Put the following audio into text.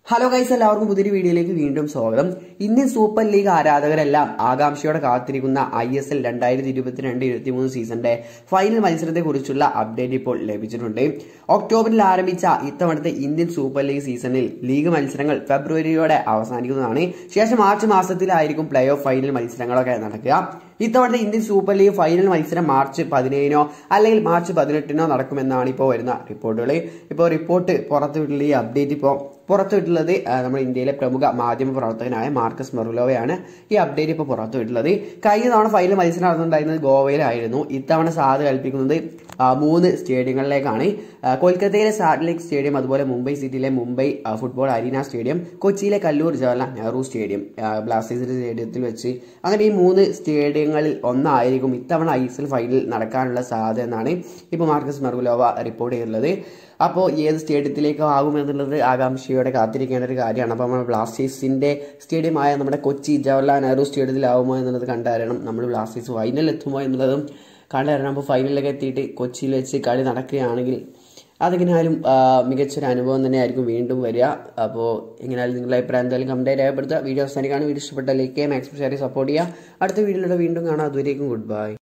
Hello guys, എല്ലാവർക്കും പുതിയൊരു വീഡിയോയിലേക്ക് വീണ്ടും സ്വാഗതം. ഇന്ത്യൻ സൂപ്പർ ലീഗ് ആരാധകരെല്ലാം ആകാംക്ഷയോടെ കാത്തിരിക്കുന്ന ISL 2022-23 സീസണിന്റെ ഫൈനൽ മത്സരത്തെ കുറിച്ചുള്ള അപ്ഡേറ്റ് ഇപ്പോൾ ലഭിച്ചിട്ടുണ്ട്. ഒക്ടോബറിൽ ആരംഭിച്ച ഇത്തവണത്തെ ഇന്ത്യൻ സൂപ്പർ ലീഗ് സീസണിൽ ലീഗ് മത്സരങ്ങൾ ഫെബ്രുവരിയോടെ അവസാനിക്കുന്നതാണ്. ശേഷം മാർച്ച് മാസത്തിലായിരിക്കും പ്ലേ ഓഫ് ഫൈനൽ മത്സരങ്ങളൊക്കെ നടക്കുക. ഇത്തവണത്തെ ഇന്ത്യൻ സൂപ്പർ ലീഗ് ഫൈനൽ മത്സരം മാർച്ച് 17 അല്ലെങ്കിൽ മാർച്ച് 18 നടക്കുമെന്നാണ് ഇപ്പോൾ വരുന്ന റിപ്പോർട്ടുകൾ. ഇപ്പോൾ റിപ്പോർട്ട് പുറത്തുവിട്ടുള്ള ഈ അപ്ഡേറ്റ് ഇപ്പോൾ പുറത്തുവിട്ടുള്ളത് നമ്മുടെ ഇന്ത്യയിലെ പ്രമുഖ മാധ്യമ പ്രവർത്തകനായ മാർക്കസ് മെറുലോവയാണ് ഈ അപ്ഡേറ്റ് ഇപ്പോൾ പുറത്തുവിട്ടുള്ളത്. കഴിഞ്ഞ തവണ ഫൈനൽ മത്സരം നടന്നുണ്ടായിരുന്നത് ഗോവയിലായിരുന്നു. ഇത്തവണ സാധ്യത കൽപ്പിക്കുന്നത് 3 സ്റ്റേഡിയങ്ങളിലേക്കാണ്. കൊൽക്കത്തയിലെ സാറ്റലൈറ്റ് സ്റ്റേഡിയം, അതുപോലെ മുംബൈ സിറ്റിയിലെ മുംബൈ ഫുട്ബോൾ അരീന സ്റ്റേഡിയം, കൊച്ചിയിലെ കല്ലൂർ ജവഹർലാൽ നെഹ്റു സ്റ്റേഡിയം, ബ്ലാസ്റ്റേഴ്സിന്റെ സ്റ്റേഡിയത്തിൽ വെച്ച്, അങ്ങനെ ഈ 3 സ്റ്റേഡിയങ്ങളിൽ ഒന്നായിരിക്കും ഇത്തവണ ISL ഫൈനൽ നടക്കാനുള്ള സാധ്യത എന്നാണ് ഇപ്പോൾ മാർക്കസ് മെറുലോവ റിപ്പോർട്ട് ചെയ്തിട്ടുള്ളത്. അപ്പോൾ ഏത് സ്റ്റേഡിയത്തിലേക്ക് ആകുമെന്നുള്ളത് ആകാംക്ഷയോടെ കാത്തിരിക്കേണ്ട ഒരു കാര്യമാണ്. അപ്പോൾ നമ്മൾ ബ്ലാസ്റ്റേഴ്സിന്റെ സ്റ്റേഡിയമായ നമ്മുടെ കൊച്ചി ജവഹർലാൽ നെഹ്റു സ്റ്റേഡിയത്തിലാവുമോ എന്നുള്ളത് കണ്ടറിയണം. നമ്മൾ ബ്ലാസ്റ്റേഴ്സ് ഫൈനലിൽ എത്തുമോ എന്നുള്ളതും കണ്ടറിയണം. അപ്പോൾ ഫൈനലിലൊക്കെ എത്തിയിട്ട് കൊച്ചിയിൽ വെച്ച് കളി നടക്കുകയാണെങ്കിൽ അതെങ്ങനെയായാലും മികച്ചൊരു അനുഭവം തന്നെയായിരിക്കും വീണ്ടും വരിക. അപ്പോൾ എങ്ങനെയായാലും നിങ്ങളുടെ അഭിപ്രായം എന്തായാലും കമന്റ് രേഖപ്പെടുത്തുക. വീഡിയോ അവസാനിക്കാണ്. വീഡിയോ ഇഷ്ടപ്പെട്ട ലൈക്ക് ചെയ്യുക, മാക്സിമം ഷെയർ സപ്പോർട്ട് ചെയ്യുക. അടുത്ത വീഡിയോയിലൂടെ വീണ്ടും കാണാം. അതുവരേക്കും ഗുഡ് ബൈ.